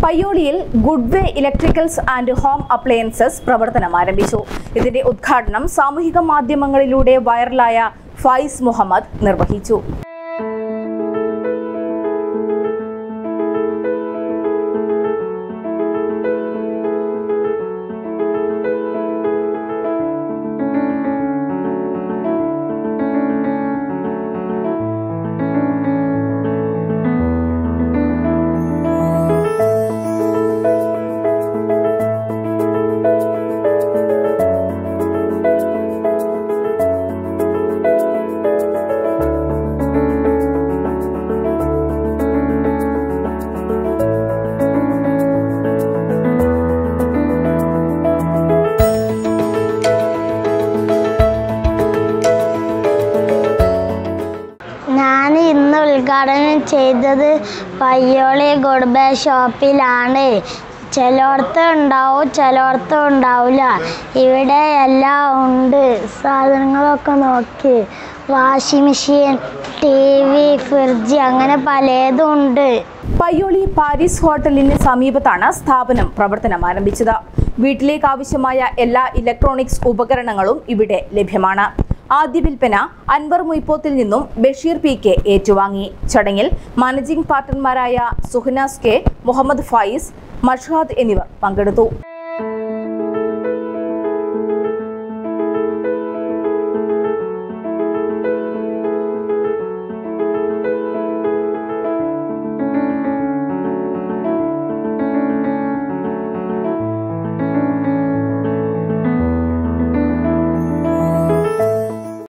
പയ്യോളിയിൽ Goodway electricals and home appliances പ്രവർത്തനം ആരംഭിച്ചു. ഇതിന്റെ ഉദ്ഘാടനം സാമൂഹിക മാധ്യമങ്ങളിലൂടെ വൈറലായ ഫൈസ് മുഹമ്മദ് നിർവഹിച്ചു. ഞാൻ ഇന്ന് ഉദ്ഘാടനം ചെയ്തത് പയ്യോളി ഗുഡ്വേ ഷോപ്പിലാണ്. ചിലയിടത്ത് ഉണ്ടാവും, ചിലയിടത്ത് ഉണ്ടാവില്ല. ഇവിടെ എല്ലാം ഉണ്ട്. സാധനങ്ങളൊക്കെ നോക്കി, വാഷിംഗ് മെഷീൻ, TV, ഫ്രിഡ്ജ്, അങ്ങനെ പലതും ഉണ്ട്. പയ്യോളി പാരീസ് ഹോട്ടലിന് സമീപത്താണ് സ്ഥാപനം പ്രവർത്തനം ആരംഭിച്ചത്. വീട്ടിലേക്ക് ആവശ്യമായ എല്ലാ ഇലക്ട്രോണിക്സ് ഉപകരണങ്ങളും ഇവിടെ ലഭ്യമാണ്. ആദ്യ വിൽപ്പന അൻവർ മുയ്പോത്തിൽ നിന്നും ബഷീർ PK ഏറ്റുവാങ്ങി. ചടങ്ങിൽ മാനേജിംഗ് പാർട്ണർമാരായ സുഹനാസ് K, മുഹമ്മദ് ഫൈസ്, മഷ്ഹാദ് എന്നിവർ പങ്കെടുത്തു.